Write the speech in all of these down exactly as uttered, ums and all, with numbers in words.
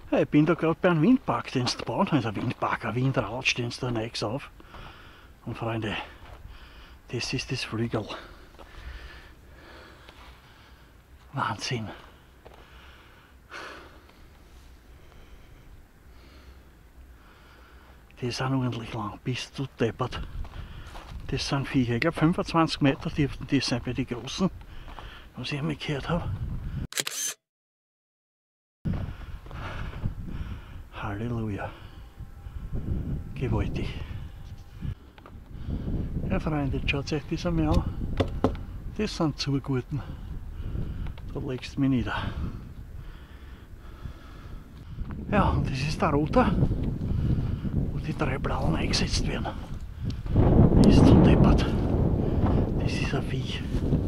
Ja, ich bin da gerade bei einem Windpark, den sie bauen. Also ein Windpark, ein Windrad, stehen sie da nichts auf. Und Freunde, das ist das Flügel. Wahnsinn. Die sind ordentlich lang, bis zu deppert. Das sind Viecher, ich glaube fünfundzwanzig Meter dürften die sein bei den Großen, was ich einmal gehört habe. Halleluja. Gewaltig. Ja Freunde, schaut euch das einmal an. Das sind Zugurten. Da legst du mich nieder. Ja, und das ist der rote, wo die drei blauen eingesetzt werden. Ist so deppert. Das ist ein Viech.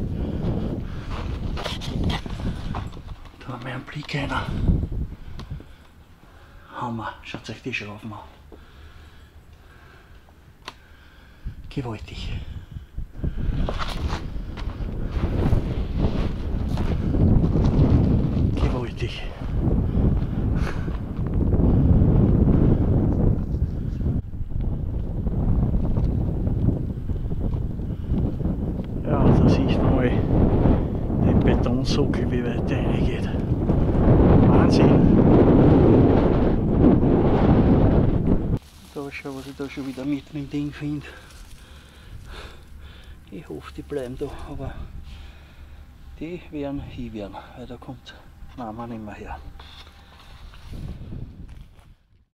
Da haben wir einen Blick einer. Hammer, schaut euch die Schrauben an. Gewaltig. Gewaltig. Ja, da sieht man mal den Betonsockel, wie weit der reingeht. Wahnsinn. Da schau, was ich da schon wieder mitten im Ding finde. Ich hoffe, die bleiben da, aber die werden hier werden, weil da kommt Mama nicht mehr her.